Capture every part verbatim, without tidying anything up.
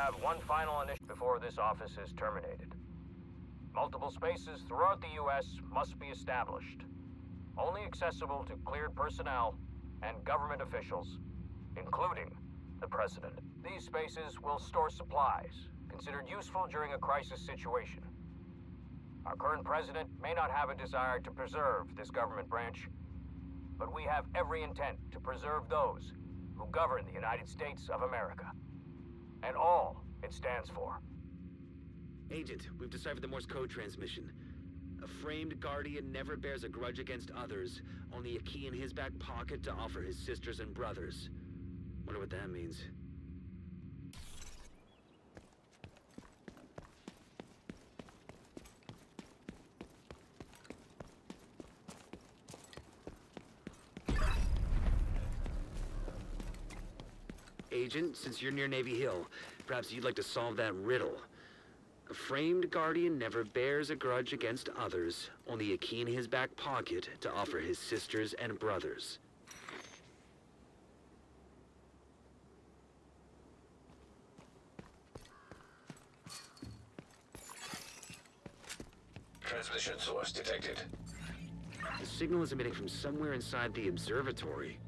have one final initiative before this office is terminated. Multiple spaces throughout the U S must be established, only accessible to cleared personnel and government officials, including the President. These spaces will store supplies considered useful during a crisis situation. Our current President may not have a desire to preserve this government branch, but we have every intent to preserve those who govern the United States of America, and all it stands for. Agent, we've deciphered the Morse code transmission. A framed guardian never bears a grudge against others, only a key in his back pocket to offer his sisters and brothers. Wonder what that means. Agent, since you're near Navy Hill, perhaps you'd like to solve that riddle. A framed guardian never bears a grudge against others, only a key in his back pocket to offer his sisters and brothers. Transmission source detected. The signal is emitting from somewhere inside the observatory.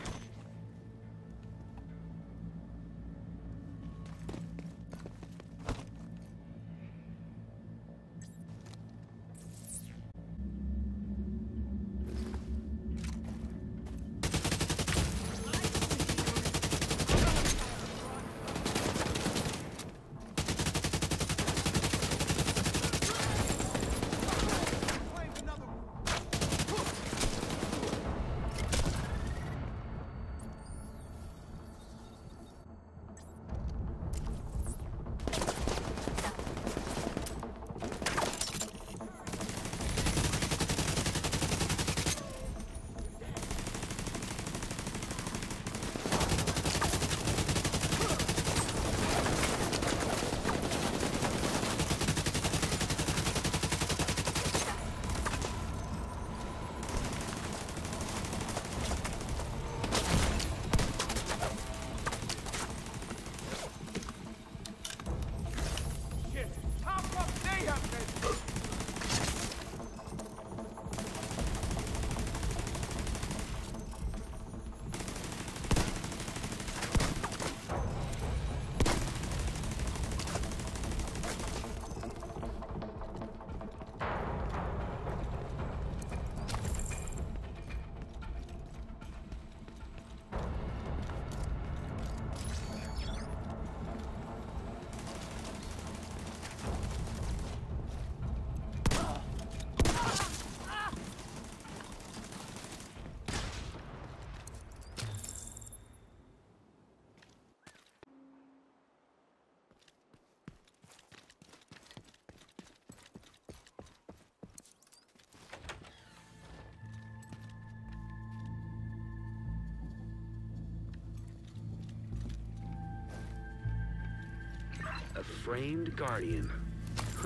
A framed guardian. Huh.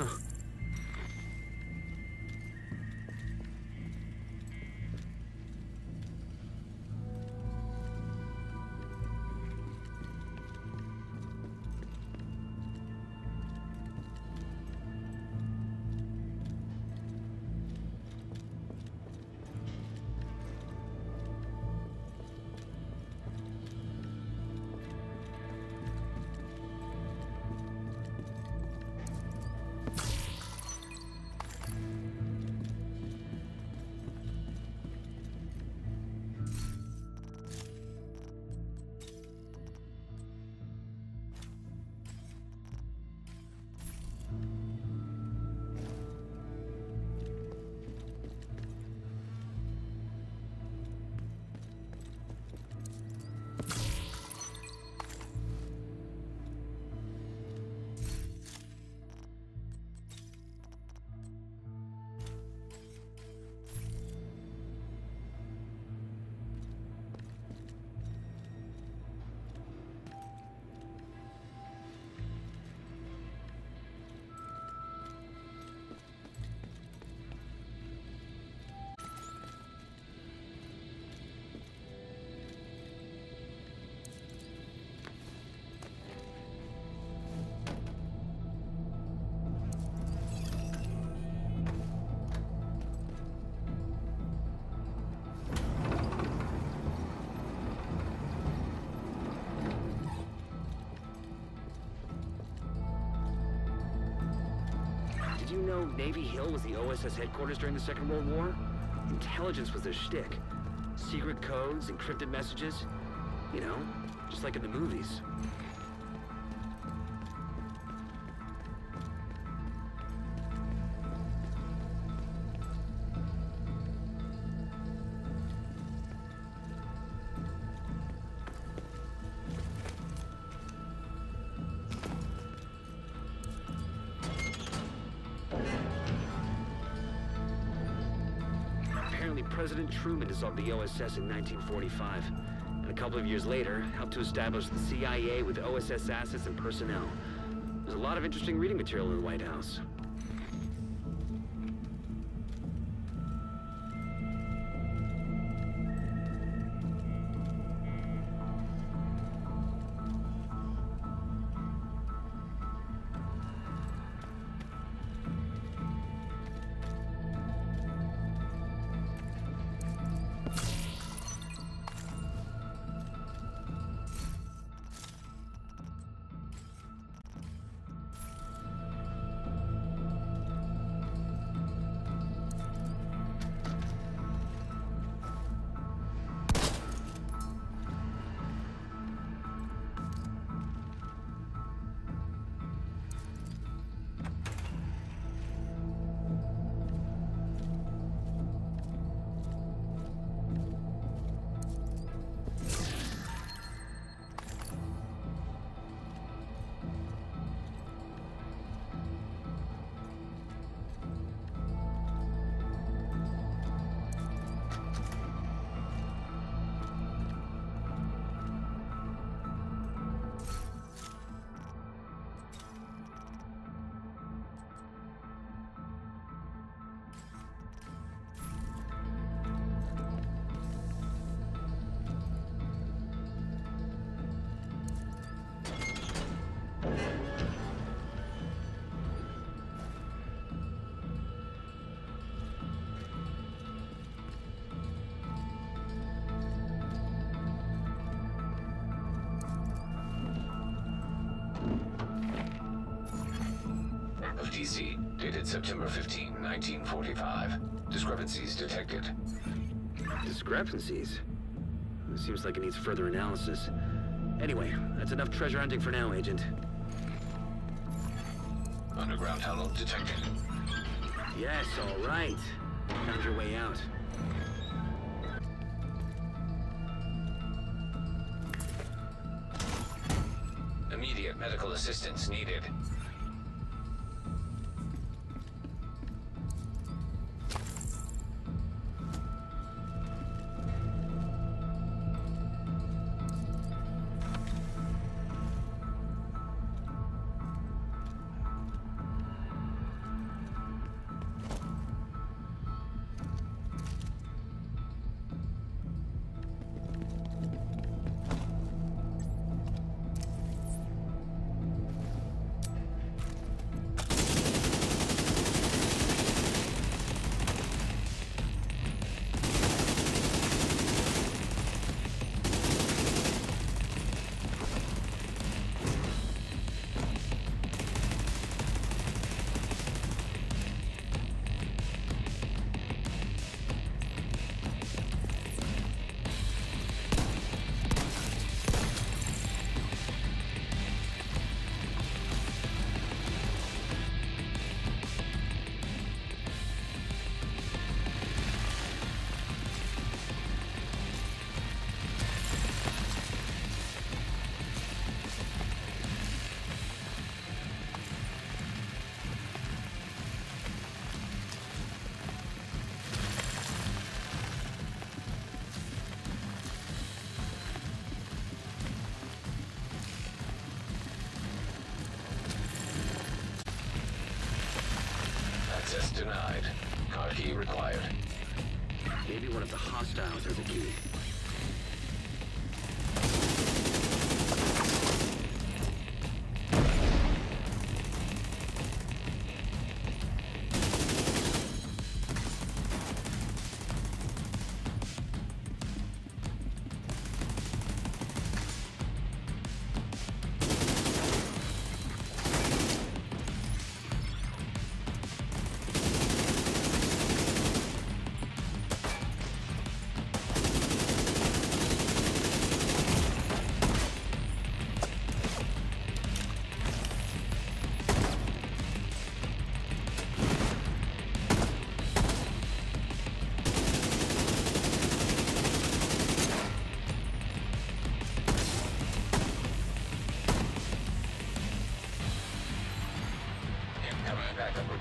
you know Navy Hill was the O S S headquarters during the Second World War? Intelligence was their shtick. Secret codes, encrypted messages. You know, just like in the movies. President Truman dissolved the O S S in nineteen forty-five, and a couple of years later, helped to establish the C I A with O S S assets and personnel. There's a lot of interesting reading material in the White House. D C, dated September fifteenth, nineteen forty-five. Discrepancies detected. Discrepancies? It seems like it needs further analysis. Anyway, that's enough treasure hunting for now, Agent. Underground tunnel detected. Yes, all right. Found your way out. Immediate medical assistance needed. Access denied. Car key required. Maybe one of the hostiles has a key.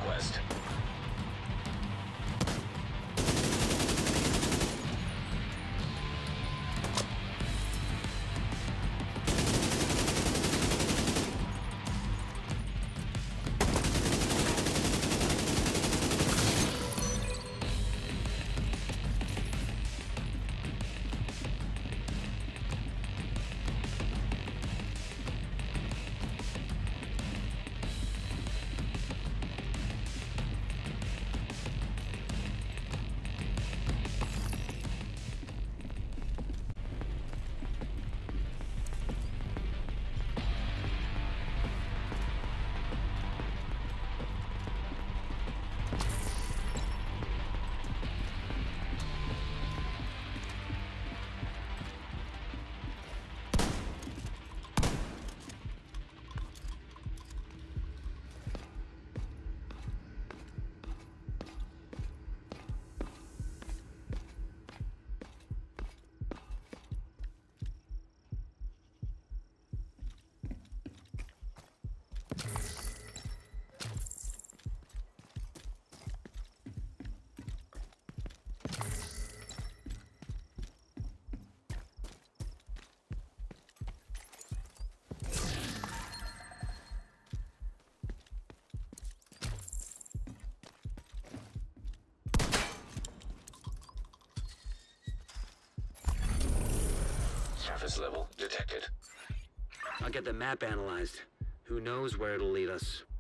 southwest. Surface level detected. I'll get the map analyzed. Who knows where it'll lead us.